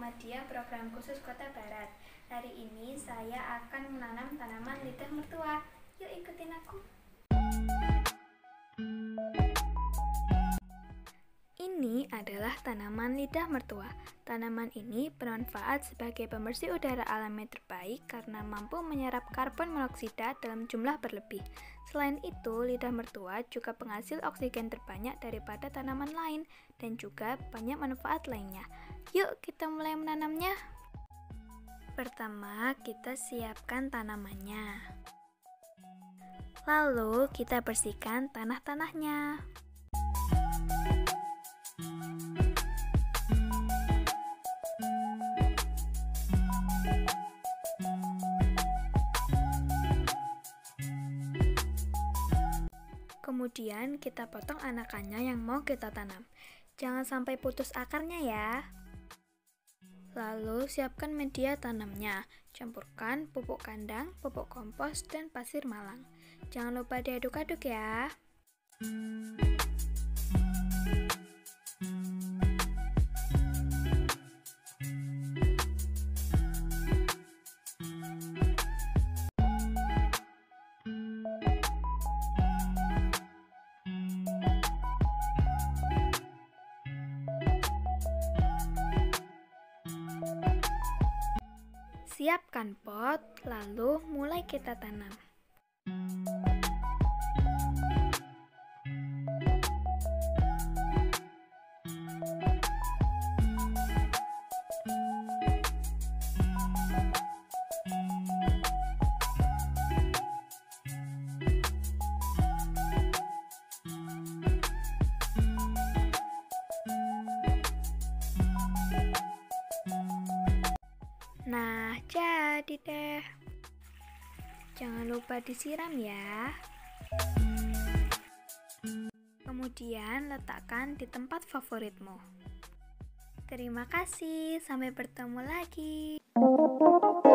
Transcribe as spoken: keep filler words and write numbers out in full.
Muhammadiyah Program Khusus Kota Barat. Hari ini saya akan menanam tanaman lidah mertua. Yuk ikutin aku. Ini adalah tanaman lidah mertua. Tanaman ini bermanfaat sebagai pembersih udara alami terbaik karena mampu menyerap karbon monoksida dalam jumlah berlebih. Selain itu, lidah mertua juga penghasil oksigen terbanyak daripada tanaman lain dan juga banyak manfaat lainnya. Yuk kita mulai menanamnya. Pertama, kita siapkan tanamannya. Lalu kita bersihkan tanah-tanahnya. Kemudian kita potong anakannya yang mau kita tanam. Jangan sampai putus akarnya ya. Lalu siapkan media tanamnya. Campurkan pupuk kandang, pupuk kompos, dan pasir malang. Jangan lupa diaduk-aduk ya. Siapkan pot, lalu mulai kita tanam. Nah, jadi deh. Jangan lupa disiram ya. Kemudian letakkan di tempat favoritmu. Terima kasih, sampai bertemu lagi.